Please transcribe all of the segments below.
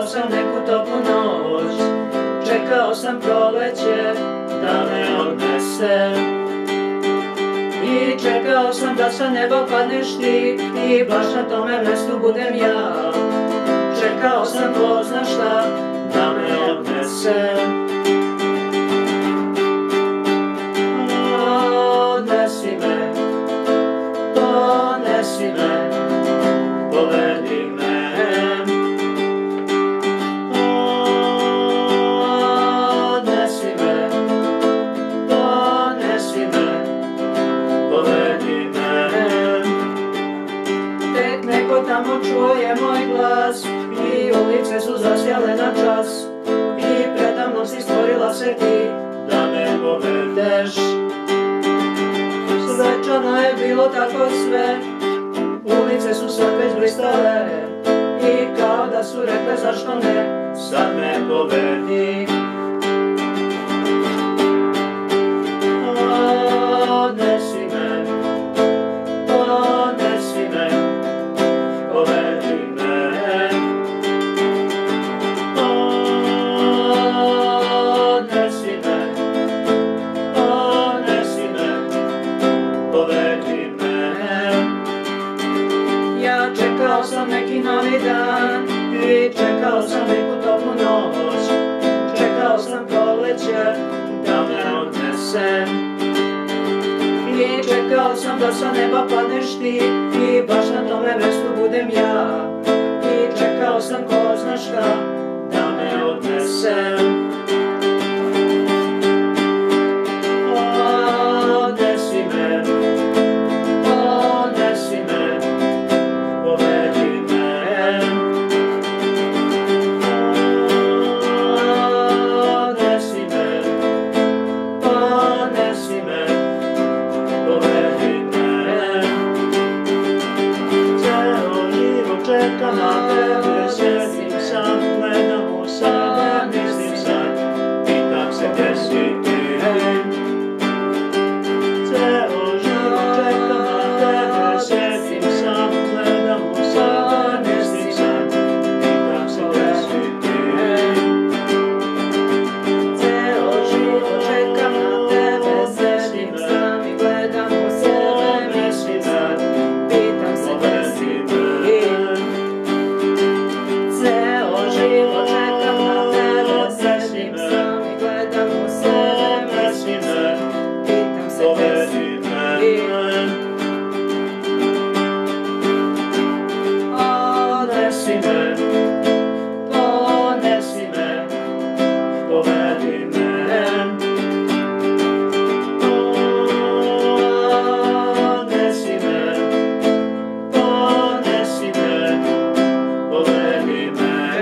sam neku toplu noć, čekao sam proleće da me odnese. I čekao sam da sa neba padneš ti i baš na tome mjestu budem ja. Čekao sam ko zna šta da me odnese. Odnesi me, ponesi me, povedi me. Odnesi me, ponesi me, povedi me. Tek neko tamo čuje moj glas i ulice su zasjale na čas i predamnom si stvorila se ti da me povedeš. Svečano je bilo tako sve, ulice su sad već blistale i kao da su rekle zašto ne, sad me povedi. Odnesi me, ponesi me, povedi me. Odnesi me, ponesi me, povedi me. Ja čekao sam neki novi dan i čekao sam neku toplu noć, čekao sam proleće da me odnese. I čekao sam da sa neba padneš ti i baš na tome mjestu budem ja. I čekao sam ko zna šta da me odnese. Odnesi me, ponesi me, povedi me. Odnesi me, ponesi me, povedi me. Ceo život čekam na tebe, sjedim sam, gledam u sebe, mislim sad, pitam se gdje si ti. Ceo život čekam na tebe, sjedim sam, gledam u sebe, mislim sad, pitam se gdje si ti. Ceo život čekam na tebe, sjedim sam i gledam u sebe, mislim sad, pitam se gdje si ti. Ceo život čekam na tebe, sjedim sam i gledam u sebe, mislim sad, pitam se gdje si ti. Odnesi me, ponesi me, povedi me. Odnesi me, ponesi me, povedi me.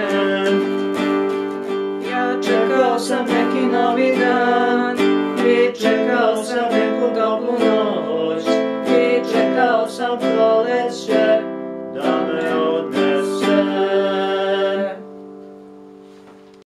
Ja čekao sam neki novi dan i čekao sam neku toplu noć i čekao sam proleće